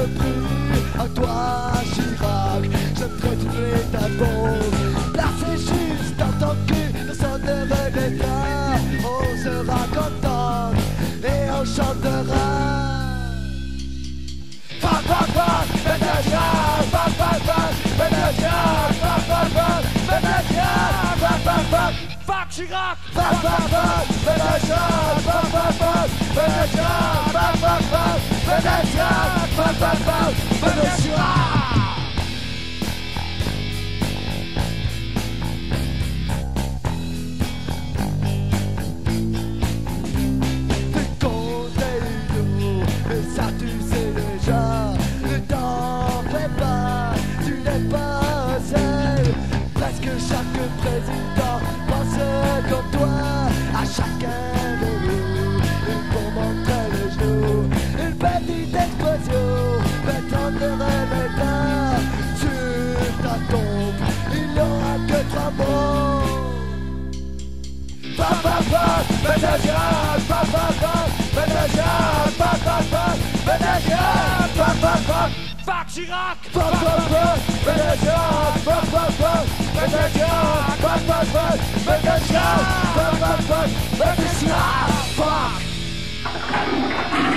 je prie à toi Chirac, j'aimerais trouver ta bombe, placée juste dans ton cul, personne ne regrettera, on sera content et on chantera. Fuck, fuck, fuck, Venetia, fuck, fuck, fuck, Venetia, fuck, fuck, fuck, Venetia, fuck, fuck, fuck, fuck Chirac, fuck, fuck, fuck, Venetia, fuck, fuck, fuck, Venetia, fuck, fuck, fuck, Venetia, fuck, fuck, fuck, Venetia. Chaque président pense comme toi, à chacun de nous, une bombe entre les genoux, une petite explosion, pétante de réveil sur ta tombe, il n'y aura que 3 mots. Papa, Venetia, papa, Venetia, papa, Venetia, papa, fuck Chirac, papa, Venetia, papa, Venetia, papa, Venetia, papa, Venetia, fuck.